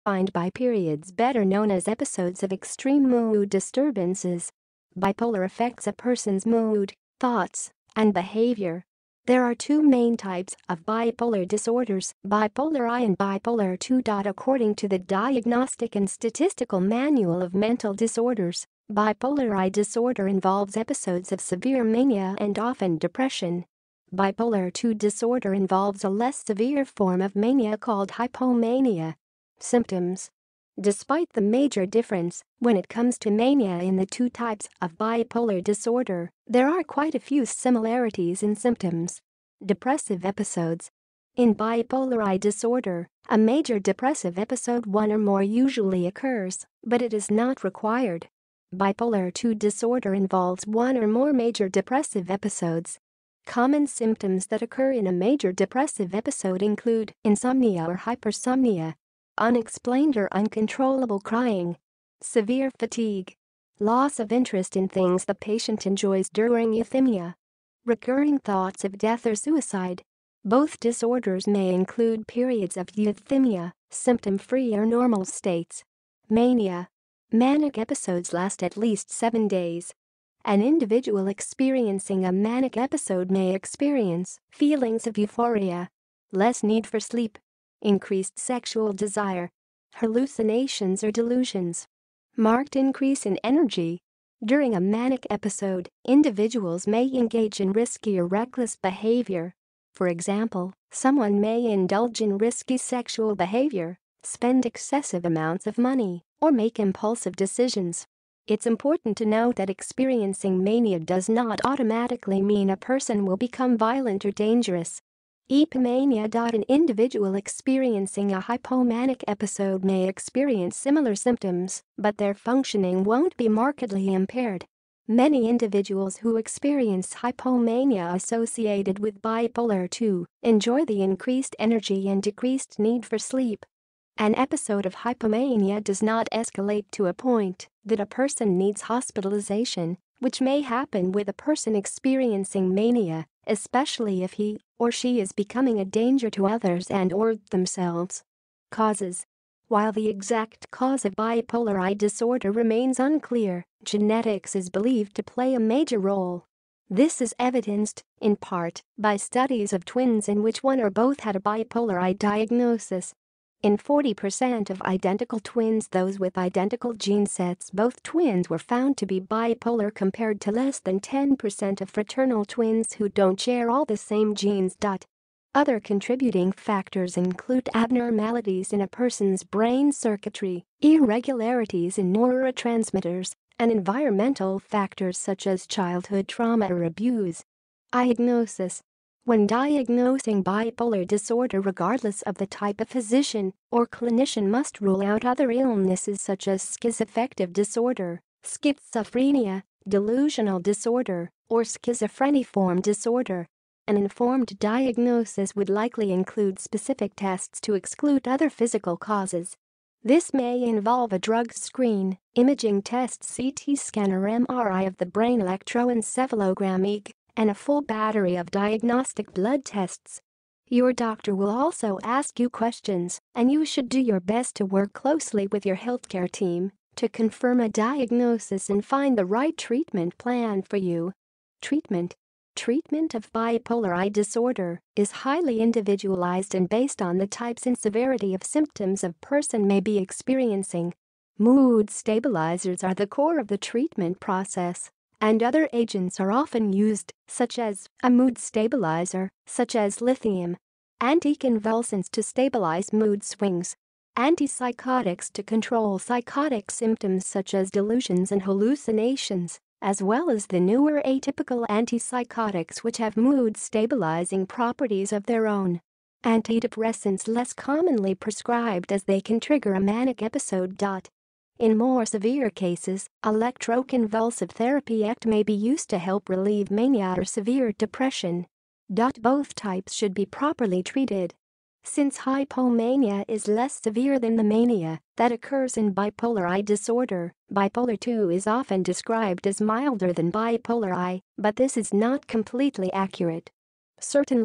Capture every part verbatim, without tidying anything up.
defined by periods better known as episodes of extreme mood disturbances. Bipolar affects a person's mood, thoughts, and behavior. There are two main types of bipolar disorders, bipolar I and bipolar two. According to the Diagnostic and Statistical Manual of Mental Disorders, bipolar I disorder involves episodes of severe mania and often depression. Bipolar two disorder involves a less severe form of mania called hypomania. Symptoms. Despite the major difference when it comes to mania in the two types of bipolar disorder, there are quite a few similarities in symptoms. Depressive episodes. In bipolar I disorder, a major depressive episode one or more usually occurs, but it is not required. Bipolar two disorder involves one or more major depressive episodes. Common symptoms that occur in a major depressive episode include insomnia or hypersomnia, unexplained or uncontrollable crying, severe fatigue, loss of interest in things the patient enjoys during euthymia, recurring thoughts of death or suicide. Both disorders may include periods of euthymia, symptom-free or normal states. Mania. Manic episodes last at least seven days. An individual experiencing a manic episode may experience feelings of euphoria, less need for sleep, increased sexual desire, hallucinations or delusions, marked increase in energy. During a manic episode, individuals may engage in risky or reckless behavior. For example, someone may indulge in risky sexual behavior, spend excessive amounts of money, or make impulsive decisions. It's important to note that experiencing mania does not automatically mean a person will become violent or dangerous. Hypomania. An individual experiencing a hypomanic episode may experience similar symptoms, but their functioning won't be markedly impaired. Many individuals who experience hypomania associated with bipolar two enjoy the increased energy and decreased need for sleep. An episode of hypomania does not escalate to a point that a person needs hospitalization, which may happen with a person experiencing mania, especially if he or she is becoming a danger to others and/or themselves. Causes. While the exact cause of bipolar I disorder remains unclear, genetics is believed to play a major role. This is evidenced, in part, by studies of twins in which one or both had a bipolar I diagnosis. In forty percent of identical twins, those with identical gene sets, both twins were found to be bipolar compared to less than ten percent of fraternal twins who don't share all the same genes. Other contributing factors include abnormalities in a person's brain circuitry, irregularities in neurotransmitters, and environmental factors such as childhood trauma or abuse. Diagnosis. When diagnosing bipolar disorder, regardless of the type, a physician or clinician must rule out other illnesses such as schizoaffective disorder, schizophrenia, delusional disorder, or schizophreniform disorder. An informed diagnosis would likely include specific tests to exclude other physical causes. This may involve a drug screen, imaging tests, C T scan or M R I of the brain, electroencephalogram E E G, and a full battery of diagnostic blood tests. Your doctor will also ask you questions, and you should do your best to work closely with your healthcare team to confirm a diagnosis and find the right treatment plan for you. Treatment. Treatment of bipolar I disorder is highly individualized and based on the types and severity of symptoms a person may be experiencing. Mood stabilizers are the core of the treatment process, and other agents are often used, such as a mood stabilizer, such as lithium, anticonvulsants to stabilize mood swings, antipsychotics to control psychotic symptoms such as delusions and hallucinations, as well as the newer atypical antipsychotics which have mood-stabilizing properties of their own. Antidepressants less commonly prescribed as they can trigger a manic episode. In more severe cases, electroconvulsive therapy (E C T) may be used to help relieve mania or severe depression. Both types should be properly treated. Since hypomania is less severe than the mania that occurs in bipolar I disorder, bipolar two is often described as milder than bipolar I, but this is not completely accurate. Certainly,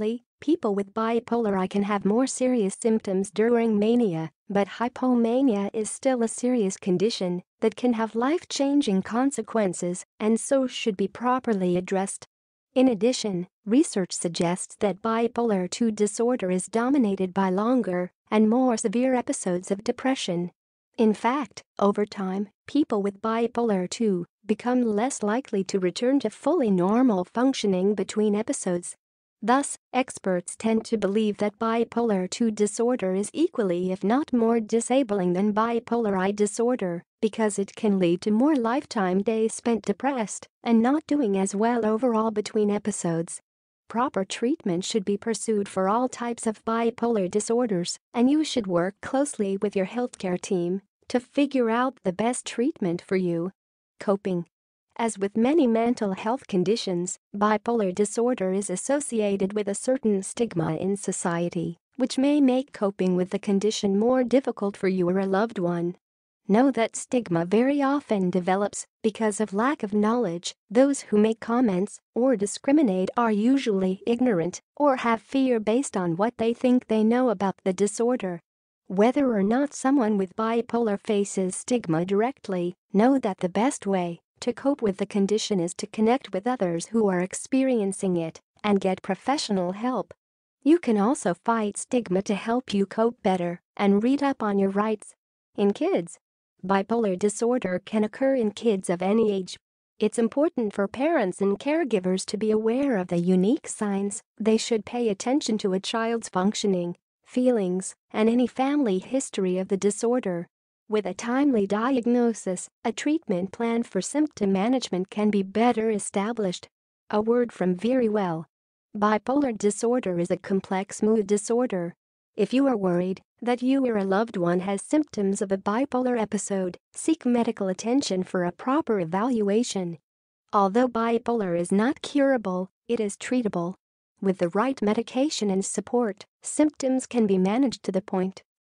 People with bipolar I can have more serious symptoms during mania, but hypomania is still a serious condition that can have life-changing consequences and so should be properly addressed. In addition, research suggests that bipolar two disorder is dominated by longer and more severe episodes of depression. In fact, over time, people with bipolar two become less likely to return to fully normal functioning between episodes. Thus, experts tend to believe that bipolar two disorder is equally if not more disabling than bipolar I disorder because it can lead to more lifetime days spent depressed and not doing as well overall between episodes. Proper treatment should be pursued for all types of bipolar disorders, and you should work closely with your healthcare team to figure out the best treatment for you. Coping. As with many mental health conditions, bipolar disorder is associated with a certain stigma in society, which may make coping with the condition more difficult for you or a loved one. Know that stigma very often develops because of lack of knowledge. Those who make comments or discriminate are usually ignorant or have fear based on what they think they know about the disorder. Whether or not someone with bipolar faces stigma directly, know that the best way to cope with the condition is to connect with others who are experiencing it and get professional help. You can also fight stigma to help you cope better and read up on your rights. In kids, bipolar disorder can occur in kids of any age. It's important for parents and caregivers to be aware of the unique signs. They should pay attention to a child's functioning, feelings, and any family history of the disorder. With a timely diagnosis, a treatment plan for symptom management can be better established. A word from Very Well. Bipolar disorder is a complex mood disorder. If you are worried that you or a loved one has symptoms of a bipolar episode, seek medical attention for a proper evaluation. Although bipolar is not curable, it is treatable. With the right medication and support, symptoms can be managed to the point